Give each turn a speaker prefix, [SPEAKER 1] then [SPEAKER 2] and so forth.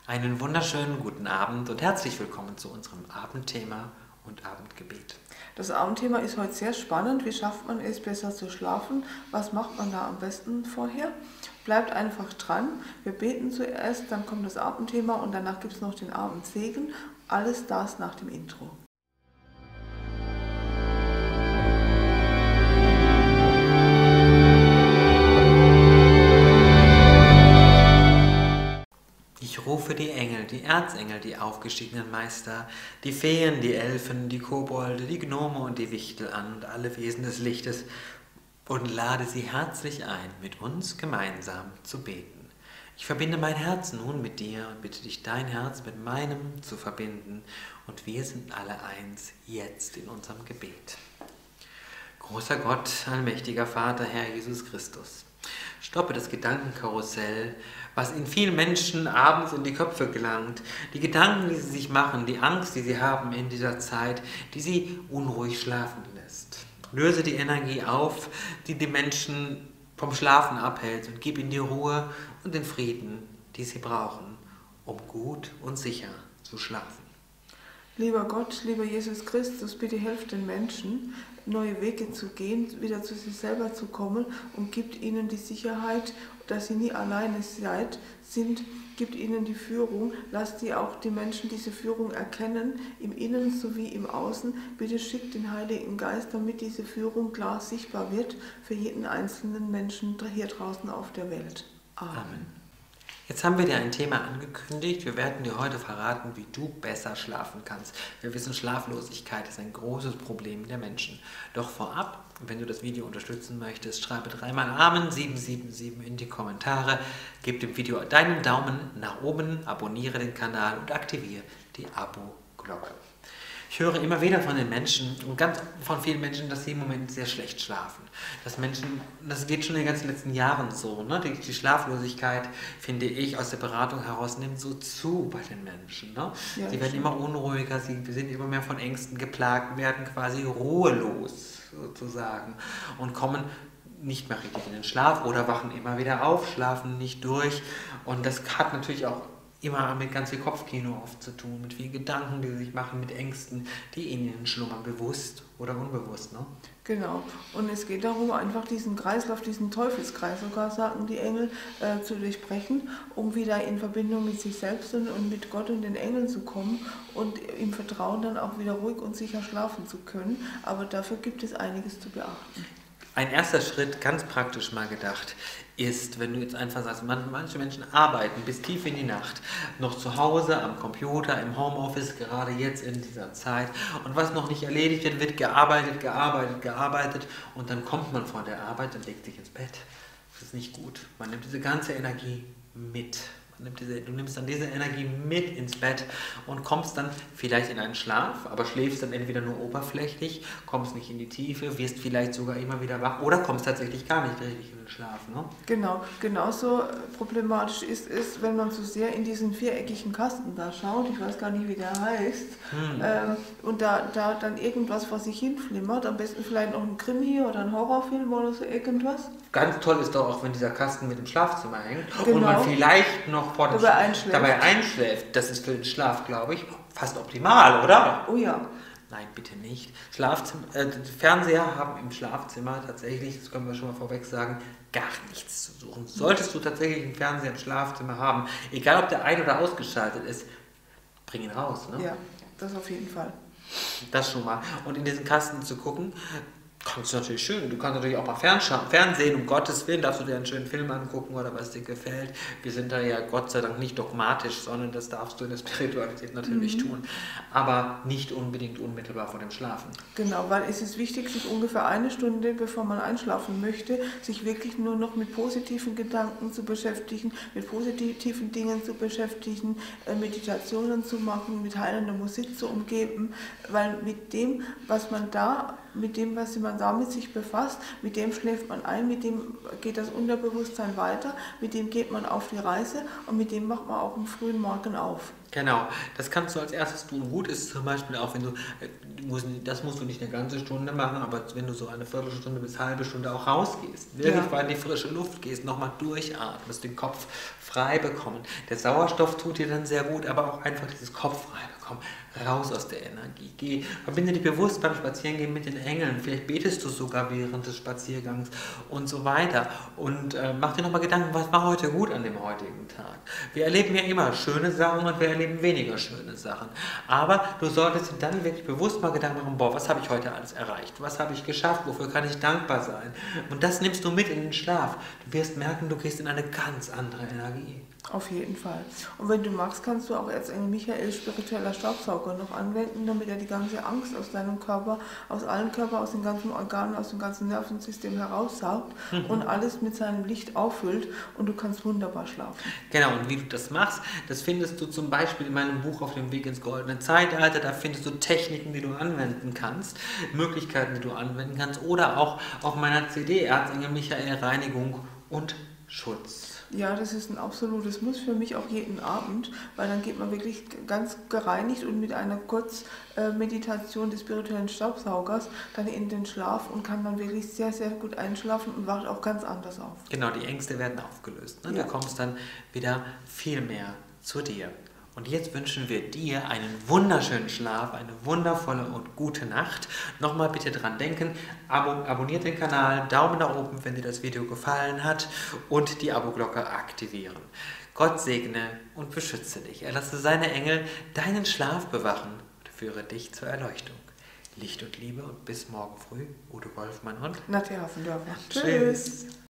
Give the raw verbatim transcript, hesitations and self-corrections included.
[SPEAKER 1] Einen wunderschönen guten Abend und herzlich willkommen zu unserem Abendthema und Abendgebet.
[SPEAKER 2] Das Abendthema ist heute sehr spannend. Wie schafft man es, besser zu schlafen? Was macht man da am besten vorher? Bleibt einfach dran. Wir beten zuerst, dann kommt das Abendthema und danach gibt es noch den Abendsegen. Alles das nach dem Intro.
[SPEAKER 1] Ich rufe die Engel, die Erzengel, die aufgestiegenen Meister, die Feen, die Elfen, die Kobolde, die Gnome und die Wichtel an und alle Wesen des Lichtes und lade sie herzlich ein, mit uns gemeinsam zu beten. Ich verbinde mein Herz nun mit dir und bitte dich, dein Herz mit meinem zu verbinden und wir sind alle eins jetzt in unserem Gebet. Großer Gott, allmächtiger Vater, Herr Jesus Christus, stoppe das Gedankenkarussell, was in vielen Menschen abends in die Köpfe gelangt, die Gedanken, die sie sich machen, die Angst, die sie haben in dieser Zeit, die sie unruhig schlafen lässt. Löse die Energie auf, die die Menschen vom Schlafen abhält und gib ihnen die Ruhe und den Frieden, die sie brauchen, um gut und sicher zu schlafen.
[SPEAKER 2] Lieber Gott, lieber Jesus Christus, bitte hilf den Menschen, neue Wege zu gehen, wieder zu sich selber zu kommen und gibt ihnen die Sicherheit, dass sie nie alleine seid, sind, gibt ihnen die Führung, lasst die auch die Menschen diese Führung erkennen, im Innen sowie im Außen. Bitte schickt den Heiligen Geist, damit diese Führung klar sichtbar wird für jeden einzelnen Menschen hier draußen auf der Welt. Amen.
[SPEAKER 1] Amen. Jetzt haben wir dir ein Thema angekündigt. Wir werden dir heute verraten, wie du besser schlafen kannst. Wir wissen, Schlaflosigkeit ist ein großes Problem der Menschen. Doch vorab, wenn du das Video unterstützen möchtest, schreibe dreimal Amen sieben sieben sieben in die Kommentare, gib dem Video deinen Daumen nach oben, abonniere den Kanal und aktiviere die Abo-Glocke. Ich höre immer wieder von den Menschen und ganz von vielen Menschen, dass sie im Moment sehr schlecht schlafen. Dass Menschen, das geht schon in den ganzen letzten Jahren so, ne? Die, die Schlaflosigkeit, finde ich, aus der Beratung heraus nimmt so zu bei den Menschen. Ne?
[SPEAKER 2] Ja,
[SPEAKER 1] sie werden immer unruhiger, sie sind immer mehr von Ängsten geplagt, werden quasi ruhelos sozusagen und kommen nicht mehr richtig in den Schlaf oder wachen immer wieder auf, schlafen nicht durch. Und das hat natürlich auch immer mit ganz viel Kopfkino oft zu tun, mit vielen Gedanken, die sie sich machen, mit Ängsten, die in ihnen schlummern, bewusst oder unbewusst. Ne?
[SPEAKER 2] Genau. Und es geht darum, einfach diesen Kreislauf, diesen Teufelskreis sogar, sagen die Engel, äh, zu durchbrechen, um wieder in Verbindung mit sich selbst und mit Gott und den Engeln zu kommen und im Vertrauen dann auch wieder ruhig und sicher schlafen zu können. Aber dafür gibt es einiges zu beachten.
[SPEAKER 1] Ein erster Schritt, ganz praktisch mal gedacht, ist, wenn du jetzt einfach sagst, manche Menschen arbeiten bis tief in die Nacht, noch zu Hause, am Computer, im Homeoffice, gerade jetzt in dieser Zeit. Und was noch nicht erledigt wird, wird gearbeitet, gearbeitet, gearbeitet und dann kommt man von der Arbeit und legt sich ins Bett. Das ist nicht gut. Man nimmt diese ganze Energie mit. Man nimmt diese, du nimmst dann diese Energie mit ins Bett und kommst dann vielleicht in einen Schlaf, aber schläfst dann entweder nur oberflächlich, kommst nicht in die Tiefe, wirst vielleicht sogar immer wieder wach oder kommst tatsächlich gar nicht richtig in den Schlaf. Ne?
[SPEAKER 2] Genau, genauso problematisch ist es, wenn man zu sehr in diesen viereckigen Kasten da schaut, ich weiß gar nicht, wie der heißt, hm. ähm, und da, da dann irgendwas vor sich hinflimmert, am besten vielleicht noch ein Krimi oder ein Horrorfilm oder so irgendwas.
[SPEAKER 1] Ganz toll ist doch auch, wenn dieser Kasten mit dem Schlafzimmer hängt
[SPEAKER 2] genau.
[SPEAKER 1] und man vielleicht noch vor dem
[SPEAKER 2] dabei, einschläft.
[SPEAKER 1] dabei einschläft. Das ist für den Schlaf, glaube ich, fast optimal, oder?
[SPEAKER 2] Oh ja.
[SPEAKER 1] Nein, bitte nicht. Schlafzimmer, äh, Fernseher haben im Schlafzimmer tatsächlich, das können wir schon mal vorweg sagen, gar nichts zu suchen. Solltest du tatsächlich einen Fernseher im Schlafzimmer haben, egal ob der ein- oder ausgeschaltet ist, bring ihn raus. Ne?
[SPEAKER 2] Ja, das auf jeden Fall.
[SPEAKER 1] Das schon mal. Und in diesen Kasten zu gucken, kannst du natürlich schön. Du kannst natürlich auch mal Fernsehen, um Gottes Willen, darfst du dir einen schönen Film angucken oder was dir gefällt. Wir sind da ja Gott sei Dank nicht dogmatisch, sondern das darfst du in der Spiritualität natürlich mhm. tun. Aber nicht unbedingt unmittelbar vor dem Schlafen.
[SPEAKER 2] Genau, weil es ist wichtig, sich ungefähr eine Stunde, bevor man einschlafen möchte, sich wirklich nur noch mit positiven Gedanken zu beschäftigen, mit positiven Dingen zu beschäftigen, Meditationen zu machen, mit heilender Musik zu umgeben, weil mit dem, was man da mit dem, was man damit sich befasst, mit dem schläft man ein, mit dem geht das Unterbewusstsein weiter, mit dem geht man auf die Reise und mit dem macht man auch am frühen Morgen auf.
[SPEAKER 1] Genau, das kannst du als erstes tun. Gut ist zum Beispiel auch, wenn du, du musst, das musst du nicht eine ganze Stunde machen, aber wenn du so eine Viertelstunde bis halbe Stunde auch rausgehst, wirklich
[SPEAKER 2] Ja.
[SPEAKER 1] mal in die frische Luft gehst, nochmal durchatmest, den Kopf frei bekommen. Der Sauerstoff tut dir dann sehr gut, aber auch einfach dieses Kopf frei bekommen. Raus aus der Energie. Geh, verbinde dich bewusst beim Spazierengehen mit den Engeln. Vielleicht betest du sogar während des Spaziergangs und so weiter. Und äh, mach dir nochmal Gedanken, was war heute gut an dem heutigen Tag. Wir erleben ja immer schöne Sachen und wir erleben weniger schöne Sachen. Aber du solltest dir dann wirklich bewusst mal Gedanken machen, boah, was habe ich heute alles erreicht? Was habe ich geschafft? Wofür kann ich dankbar sein? Und das nimmst du mit in den Schlaf. Du wirst merken, du gehst in eine ganz andere Energie.
[SPEAKER 2] Auf jeden Fall. Und wenn du magst, kannst du auch Erzengel Michael spiritueller Staubsauger noch anwenden, damit er die ganze Angst aus deinem Körper, aus allen Körpern, aus den ganzen Organen, aus dem ganzen Nervensystem heraussaugt mhm. und alles mit seinem Licht auffüllt und du kannst wunderbar schlafen.
[SPEAKER 1] Genau, und wie du das machst, das findest du zum Beispiel in meinem Buch Auf dem Weg ins goldene Zeitalter. Da findest du Techniken, die du anwenden kannst, Möglichkeiten, die du anwenden kannst oder auch auf meiner C D Erzengel Michael Reinigung und Schutz.
[SPEAKER 2] Ja, das ist ein absolutes Muss für mich auch jeden Abend, weil dann geht man wirklich ganz gereinigt und mit einer Kurzmeditation des spirituellen Staubsaugers dann in den Schlaf und kann dann wirklich sehr, sehr gut einschlafen und wacht auch ganz anders auf.
[SPEAKER 1] Genau, die Ängste werden aufgelöst. Ne?
[SPEAKER 2] Ja.
[SPEAKER 1] Du kommst dann wieder viel mehr zu dir. Und jetzt wünschen wir dir einen wunderschönen Schlaf, eine wundervolle und gute Nacht. Nochmal bitte dran denken, abo abonniert den Kanal, Daumen nach oben, wenn dir das Video gefallen hat und die Abo-Glocke aktivieren. Gott segne und beschütze dich. Er lasse seine Engel deinen Schlaf bewachen und führe dich zur Erleuchtung. Licht und Liebe und bis morgen früh. Udo Wolfmann und
[SPEAKER 2] Nadja Hafendörfer.
[SPEAKER 1] Tschüss.